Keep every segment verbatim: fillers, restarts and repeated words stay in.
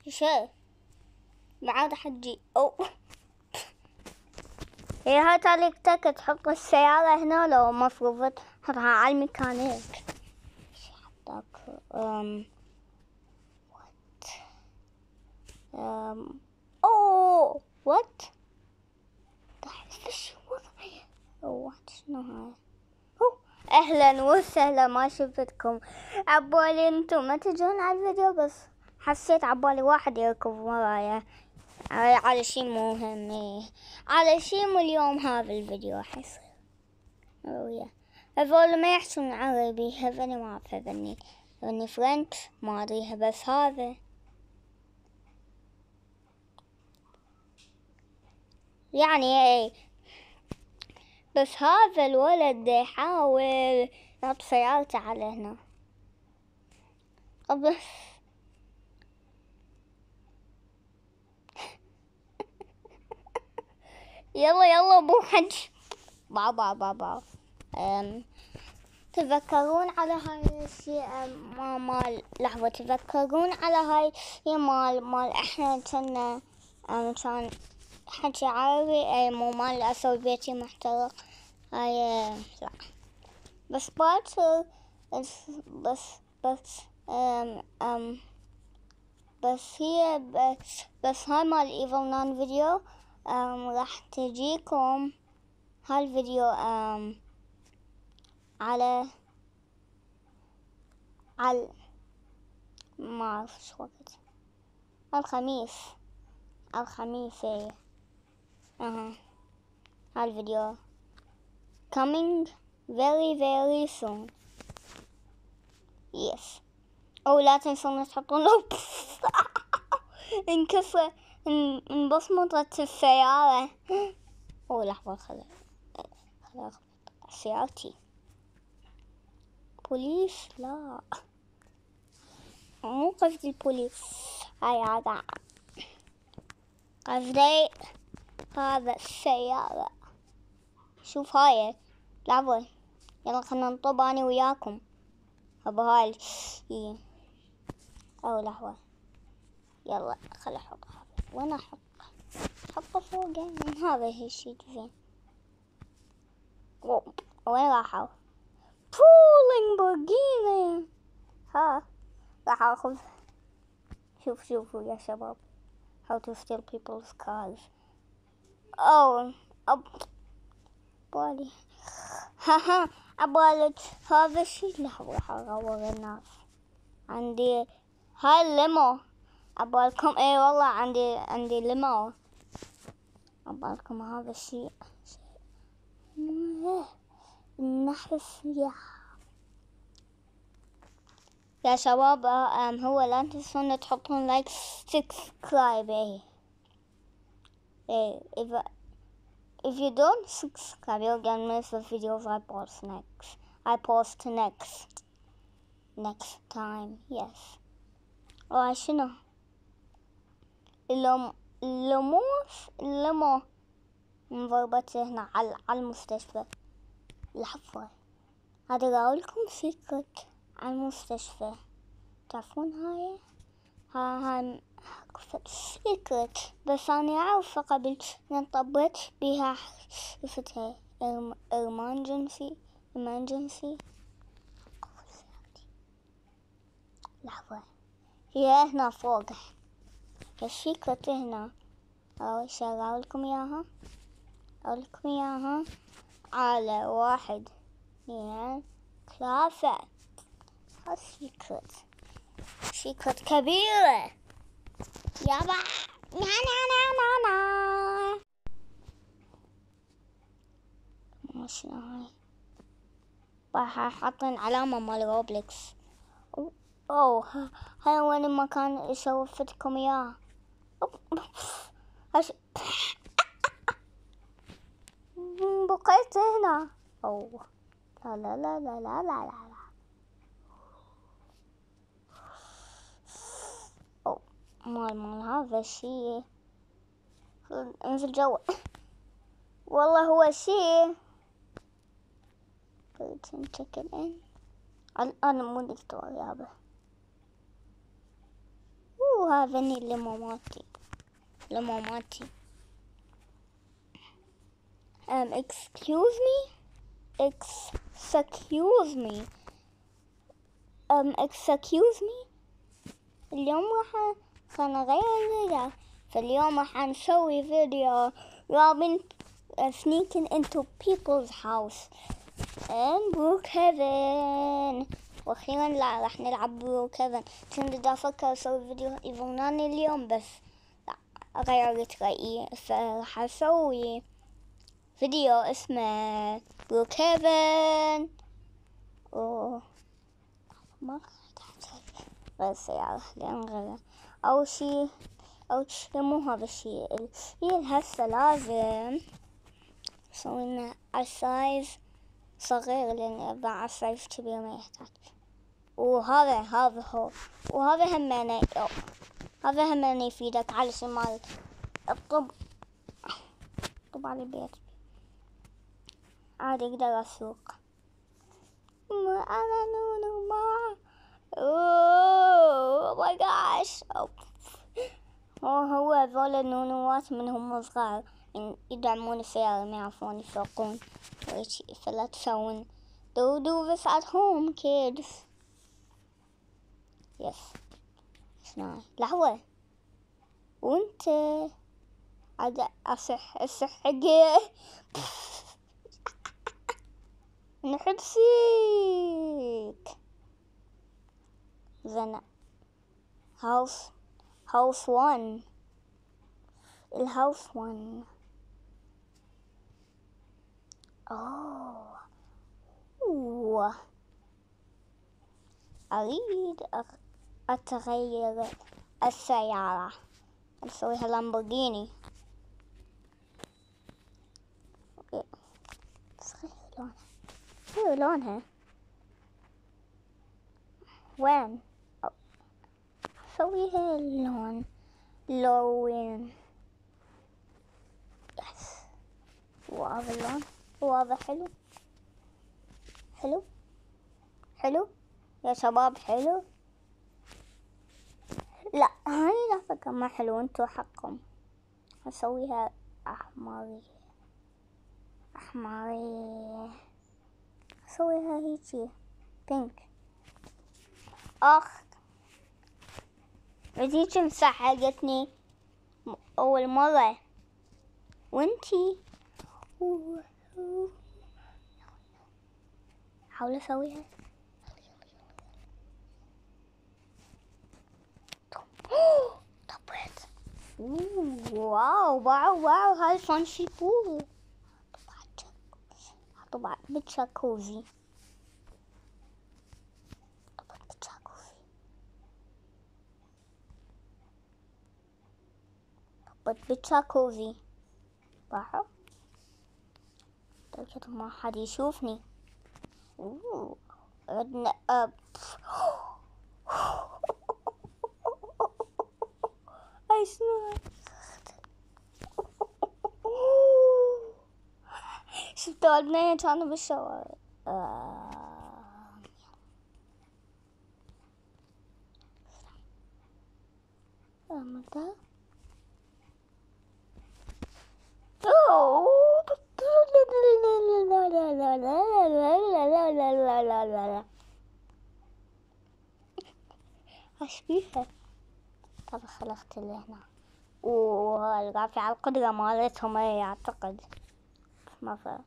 شيء بعد حجي أو هي هاي طريقتك تحط السيارة هنا لو مفروض تحطها على الميكانيك. حطك أم وات أم أوه وات تعرف وضعي وات شنو هاي؟ أهلا وسهلا، ما شفتكم عبالي انتم ما تجون على الفيديو، بس حسيت عبالي واحد يركض ورايا على شي مهم، على شي اليوم هذا الفيديو راح يصير ويا هذول ما يحسون عربي، هذني ما أعرف، هذني هذني فرنش ما أدريها، بس هذا يعني ايه، بس هذا الولد يحاول يحط سيارته على هنا. بس يلا يلا بو حج باو باو باو باو. أم تذكرون على هاي الشيء ما مال لحظة، تذكرون على هاي مال مال احنا كنا كان حكي عربي، اي مو مال اسوي بيتي محترق هاي لا، بس باكر بس بس بس ام ام بس هي بس بس هاي مال ايفل نان فيديو ام راح تجيكم هالفيديو ام على على ما اعرف شو وقت، الخميس الخميس ايه اها هالفيديو coming very very soon. yes او لا تنسون تحطون له انكسر انبصمة السيارة. او لحظة خلي خلي اخبط سيارتي. بوليس لا، مو قصدي البوليس، هاي هذا قصدي هذا السيارة. شوف هاي لحظة، يلا خلنا نطب أنا وياكم بهاي إيه. أو لحظة يلا خلي أحطها، وين أحط أحطها فوق من هذا الشيء زين. وين راحوا؟ بولينج بورجيني ها راح أخذ. شوف شوفوا يا شباب how to steal people's cars. أو أب بالي ها ها أبالك هذا الشيء. لحظة راح أغور الناس. عندي هاي الليمو أبالكم، اي والله عندي عندي ليمو أبالكم هذا الشيء نحس يا يا شباب. ام هو لا تنسون تحطون لايك سبسكرايب. ايه ايه if if you don't subscribe you'll get miss the videos I post next I post next next time. yes oh شنو اللوم اللوموس اللومو مضربت هنا على على المستشفى. لحظة هذا راولكم سيكرت على المستشفى، تعرفون هاي ها هاي قصة سيكرت، بس أنا أعرف قبل نطبت بها شفتها emergency emergency. لحظة هي هنا فوق السيكرت هنا، أو شغالكم إياها أقولكم إياها على واحد اثنين ثلاثة. سيكرت سيكرت كبيرة يابا. نا نا نا نا نا ماشي هاي راح حاطين علامة مال روبلكس. اوه هاي وين المكان اللي شوفتكم اياه. هش بقيت هنا. اوه لا لا لا لا لا لا لا أوه. مال مال هذا الشيء انزل جوا والله هو شيء تنتكل ان انا مو دكتور يابا. اوه وهذني لماماتي لماماتي. um, excuse me excuse me um, excuse me اليوم راح نغير الفيديو. فاليوم راح نسوي فيديو Robin uh, sneaking into people's house and Brookhaven. واخيرا لا راح نلعب بروكهافن. كنت دا افكر اسوي فيديو ايفوناني اليوم بس لا غيرت رأيي، فراح اسوي فيديو اسمه بروكهافن و ما بس يا لان اول شي اول شي مو هذا الشيء هي هسه لازم سوينا السايز صغير لان مع السايز كبير ما يحتاج. وهذا هذا هو وهذا همنا هذا همنا يفيدك على شمال الطب طب على البيت عادي اقدر اسوق. انا نونو ما اوه ماي جاش. هو هذول النونوات من هم صغار يدعمون السيارة ما يعرفون يسوقون فلا تسوون do do this at home kids. yes شنو لحظة وانت عاد اصح اصح حقي نحب فيك زين. house house one الهاوس one اوه اوه اريد اتغير السيارة اسويها لامبورجيني. اوكي بس غير لونها غير لونها وين اسويها اللون لون يس. وهذا اللون وهذا حلو حلو حلو يا شباب حلو. لا هاي لا فكرة ما حلو انتو حقكم. هسويها احمرية احمرية هسويها هيجي بينك. اخ هذيك مسحقتني اول مرة وانتي حاول اسويها. طبعت واو واو واو هاي فان شي بول. طبعا بالجاكوزي طبعا بالجاكوزي طبعا بالجاكوزي راحوا لكن ما حد يشوفني. اوه ردنا اب اي شنو شفتوا البنية كانوا بالشوارع. آه. متى ايش فيها؟ طب خلقت اللي هنا والرافعة على القدرة مالتهم اي اعتقد ما فهم.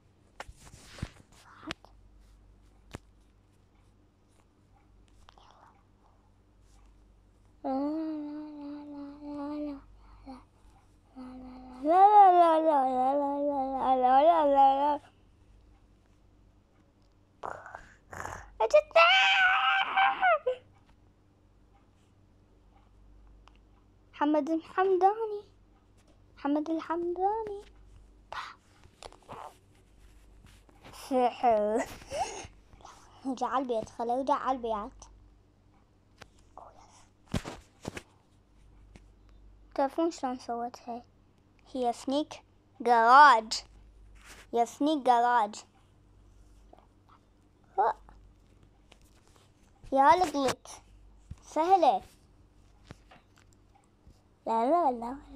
لا لا لا لا لا لا لا لا لا لا محمد الحمداني محمد الحمداني سحر. رجع على البيت خليه يرجع على البيت. تعرفون شلون سويتها؟ هي سنيك جراج هي سنيك جراج يا الغلط سهلة. لا لا لا لا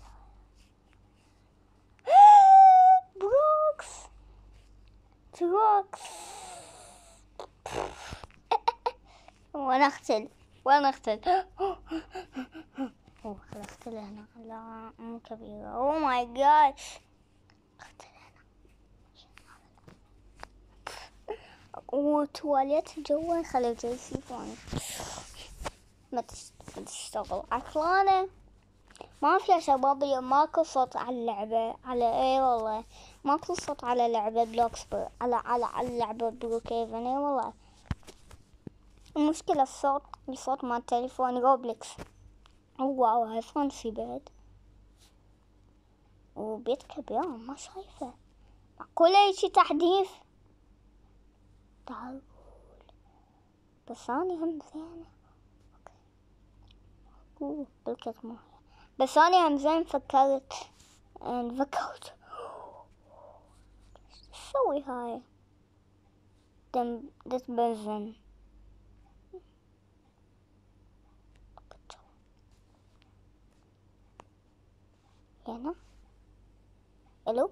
بروكس بروكس وانا اقتل وانا اقتل اوه خلاص اقتل هنا. لا مو كبيرة. اوه ماي جاد. اقتل هنا. وتواليت جوا خلي يشوفوني. ما تشتغل عطلانة. ما في يا شباب اليوم ماكو صوت على اللعبة. على ايه والله ماكو صوت على لعبة بلوكس بر... على على على اللعبة بروكيفن. ايه والله المشكلة الصوت الصوت مال تليفون روبلكس. واو هاي فانسي بعد وبيت كبير ما شايفة. معقولة هيجي تحديث؟ تعال بس أنا هم زين. اوكي بالكت ما بس أنا هم زين فكرت فكرت سوي هاي دم دت بنزن. هنا الو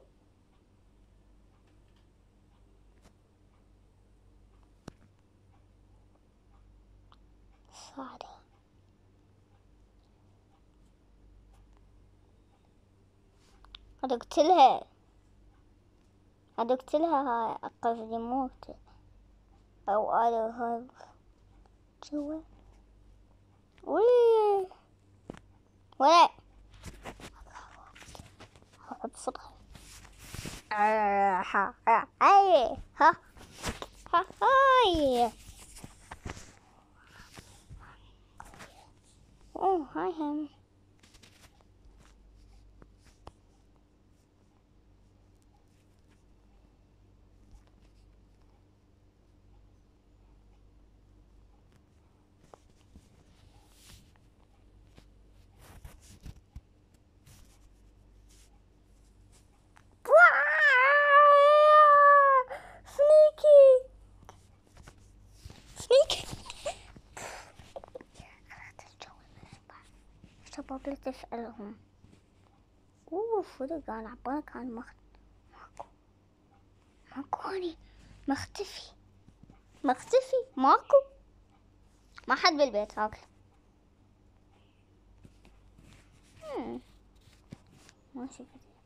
صعدة هذا قتلها هذا قتلها هاي قصدي موت او انا هاي جوا وي ولا بصدق ها اي ها ها هاي اوه هاي هم سنيكي سنيكي. شباب لا تسألهم. اوه فرق انا عبالك كان مخ ماكو ماكو هني مختفي مختفي ماكو ما حد بالبيت. اوكي هم ماشي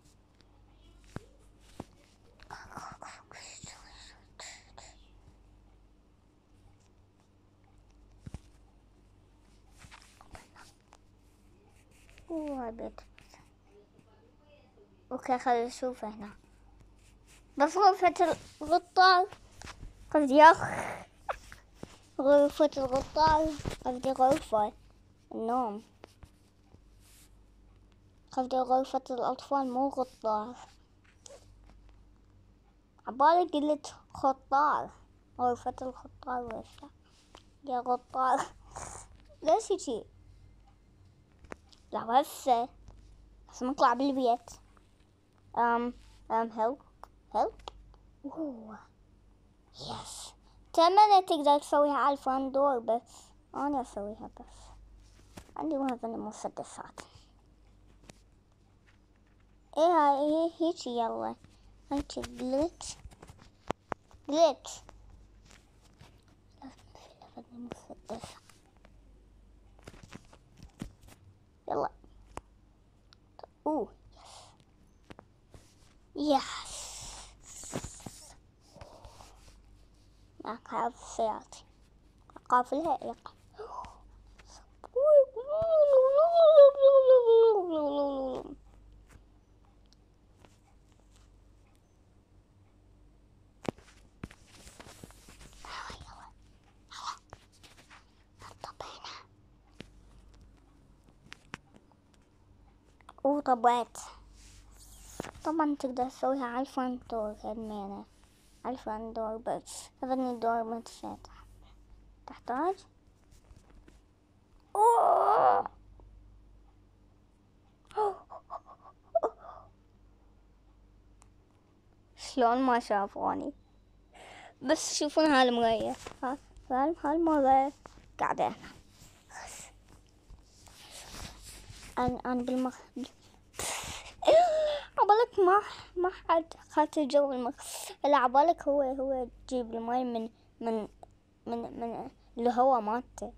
اوه البيت. اوكي خلينا نشوف هنا بس غرفة الغطاء قصدي اخ غرفة الغطاء قصدي غرفة النوم قصدي غرفة الأطفال مو غطاء. عبالي قلت خطار. غرفة الخطار وش يا غطار ليش هيجي؟ لا هسه بس نطلع بالبيت. ام ام هيلب هيلب اوه يس تمنى تقدر تسويها على الفندور بس انا اسويها بس عندي هذا المسدسات. ايه هاي هيجي يلا هيجي جلتش جلتش لازم نفل المسدس يلا. اوه يس أخاف سيارتي أقافلها إيق اوه طبعت طبعا تقدر تسويها على الفندور كدمينة على الفندور بس هذا الدور ما تفتح تحتاج اوه شلون ما شافوني بس شوفون هالمراية ها هالمراية قاعدة أنا أنا بالمخ عبالك ما ما حد خاطر جو المخ. اللي عبالك هو هو تجيب المي من من من من الهوا مالته.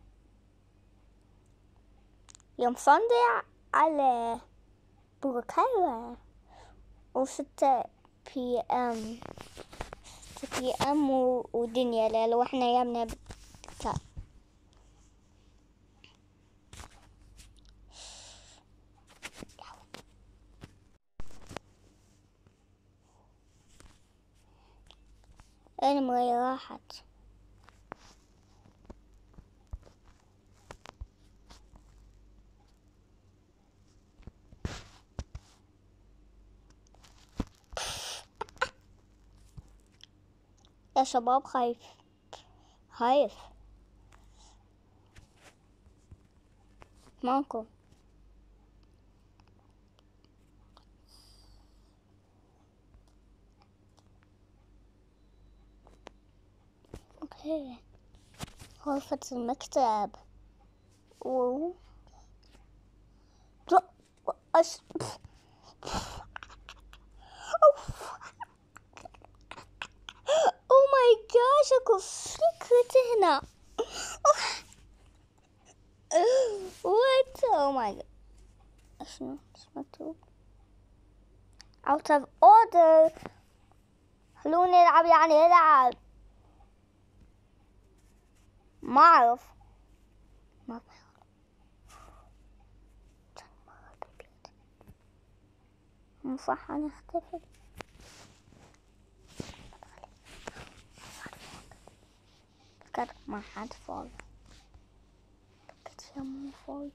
يوم صندع على بروكايرا وستة بي ام ستة بي ام ودنيا ليل واحنا يمنا بكار. المي راحت. يا شباب خايف خايف ماكو. اوكي غرفة المكتب و أش... او ماي جاش اكو سيكرت هنا. وات او ماي جاد شنو مكتوب out of order. خلوني العب يعني العب ما اعرف ما مو صح انا اختفي. فكر ما حد فوق. فكرت يا مو فوق.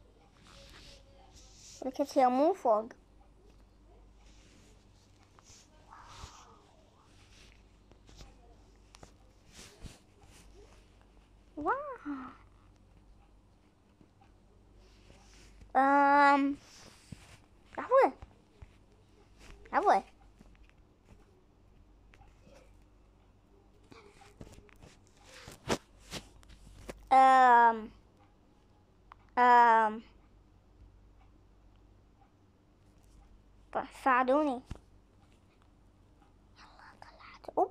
فكرت يا مو فوق. واو أم عفوا عفوا أم أم ساعدوني. يلا طلعت أوب.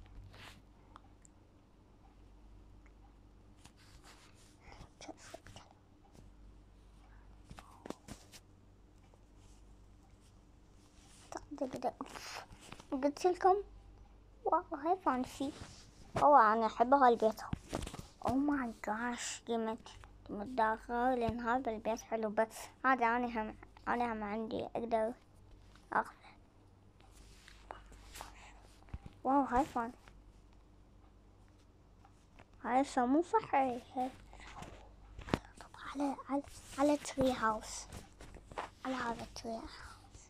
قلت لكم واو هاي فانسي. اوه انا احب هالبيت. او ماي جاش قيمت قيمت داخل لان هذا البيت حلو بس هذا انا هم انا هم عندي اقدر اخذ. واو هاي فان. هاي مو صحي. طب على على على تري هاوس على هذا التري هاوس.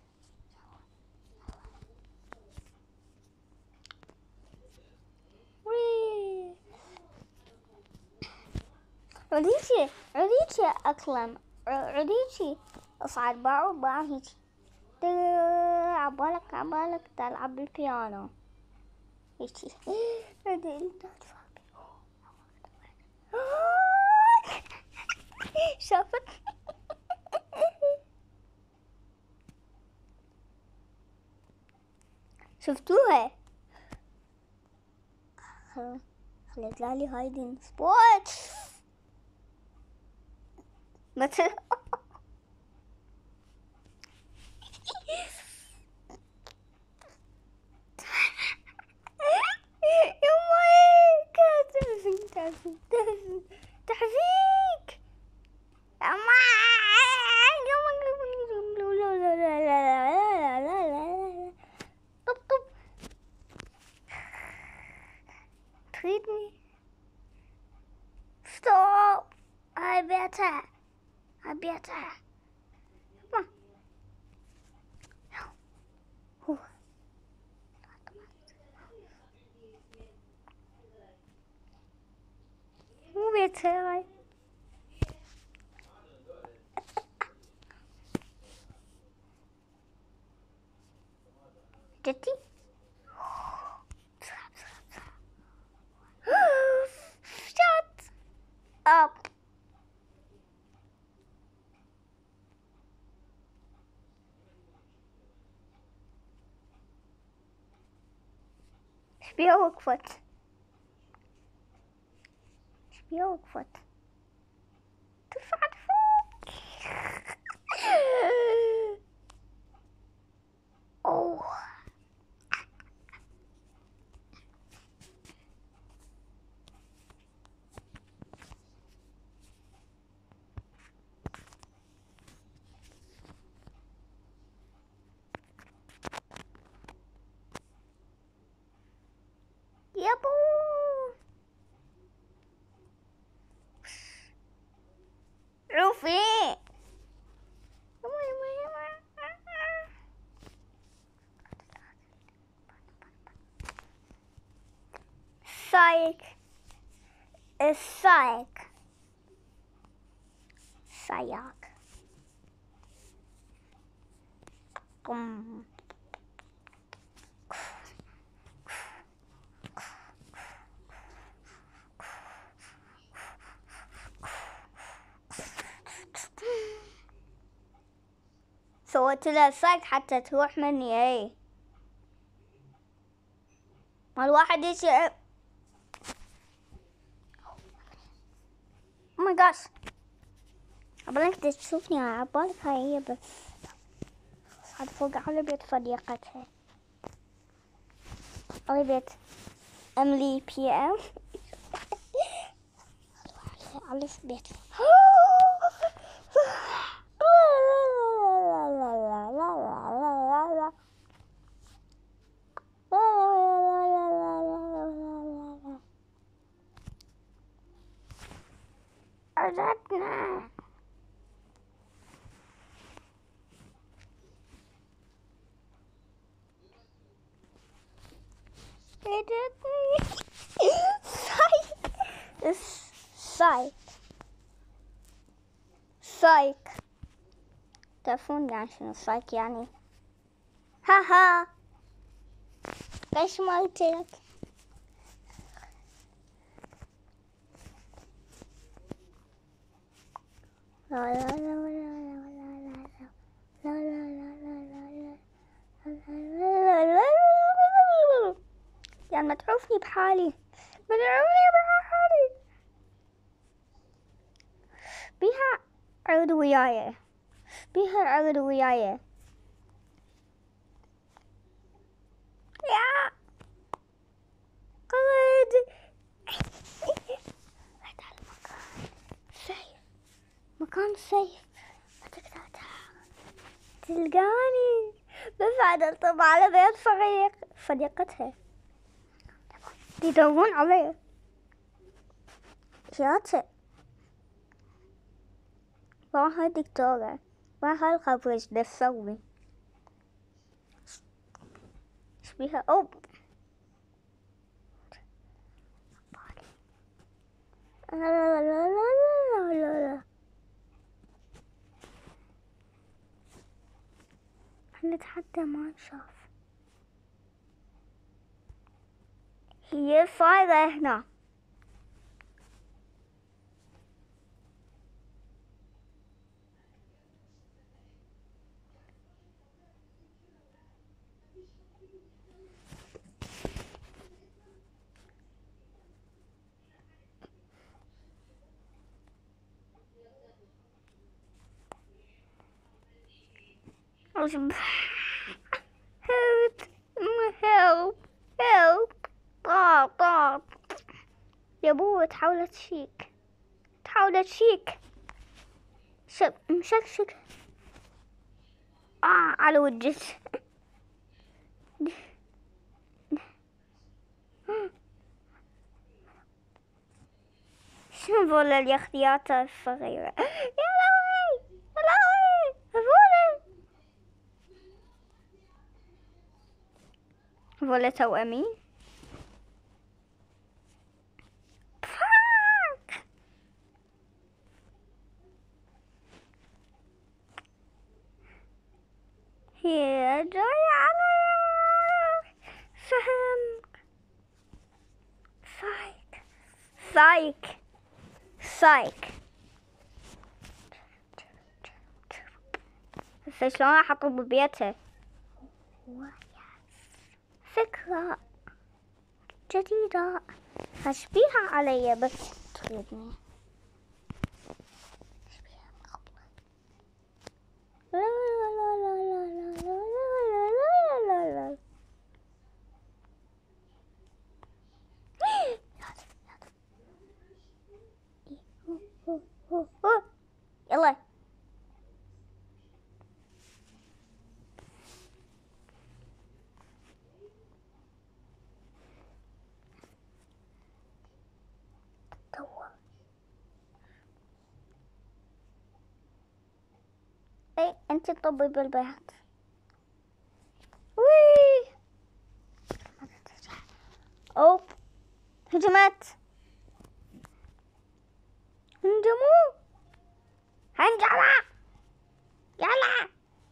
عديتي عديتي أكلم عديتي أصعد باعو باع هيجي عبالك عبالك تلعب بالبيانو هيجي عدي شافت شفتوها خليت لالي هايدين سبوت مثل يماي كاتب تعفيك تعفيك أما طب طب تريدني ستوب. هاي بيتها هاي بيتها ما هو مو بيتها هاي جتي shut up. ايش بيها وقفت؟ ايش بيها وقفت؟ ترفعت فوق. اوه يابو. روفي سايك السايك سايك قم. سويت لها سايك حتى تروح مني. اي ما الواحد يجي. او ماي جاش عبالك تشوفني عبالك هاي هي بس صعد فوق على بيت صديقتها على بيت املي بي ام على بيت أردنا سايك سايك تعرفون يعني شنو سايك يعني؟ ها ها ليش ما قلت لك؟ لا لا لا لا لا لا لا يعني ما تعرفني بحالي ما تعرفني بحالي بيها عود وياي بيها عود وياي يا قلد. هذا المكان سيف مكان سيف ما تقدر تلقاني بس عاد طب على بيت صديق صديقتها يدورون علي شاتي راح دكتورة راح الخبر ايش تسوي ايش بيها. اوب لا لا لا لا لا لا نتحدى ما نشاف هي صايرة هنا. help help help طار طار يا بو تحاول تشيك تحاول تشيك شب مشكشك آه على وجهك شنو ذول اليخيات الصغيرة يا لهوي يا لهوي هذول هذول توأمين هي جاية علي سهم سايك سايك سايك بس شلون راح اطب ببيتها فكرة جديدة هشبيها علي بس تريدني. لا لا لا لا لا لا لا لا لا. يلا توا. اي انت طبيب البيت. وي او هجمت. هنجموا هنجمع. يلا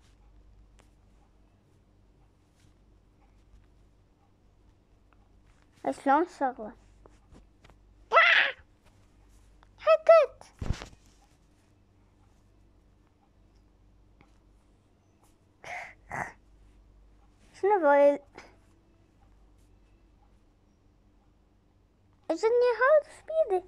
شلون الشغلة؟ حكت شنو بقول؟ اجني هذا سبيده.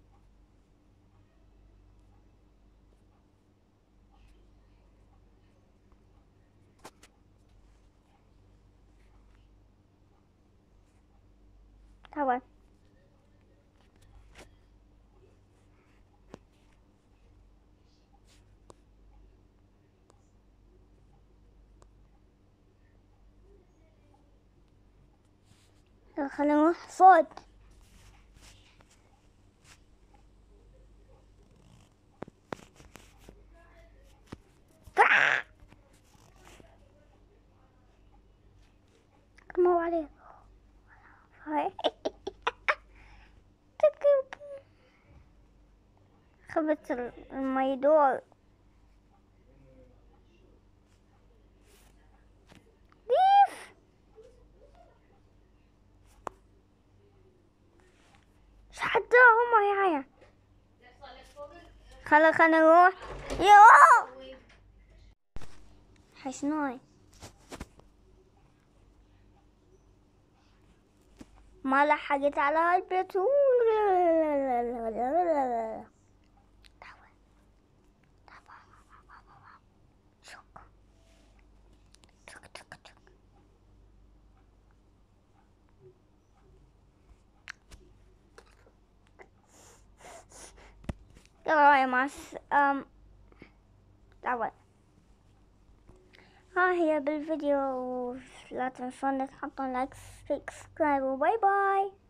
طبعا خلينا نروح صوت. مو عليه هاي. خبط الميدور. بيف حتى هم يايا. خلا خلنا نروح. يو حشنوي ما لحقت على هالبيت. يلا يا ماس أم دعوة. ها هي بالفيديو. لا تنسون تحطون لايك سبسكرايب وباي باي.